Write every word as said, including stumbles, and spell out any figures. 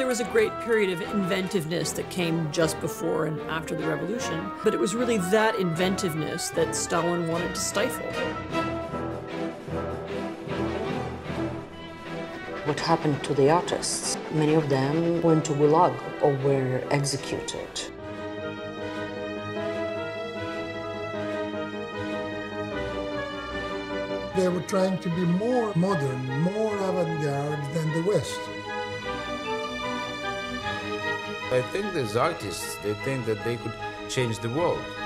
there was a great period of inventiveness that came just before and after the revolution, but it was really that inventiveness that Stalin wanted to stifle. What happened to the artists? Many of them went to Gulag or were executed. They were trying to be more modern, more avant-garde than the West. I think these artists, they think that they could change the world.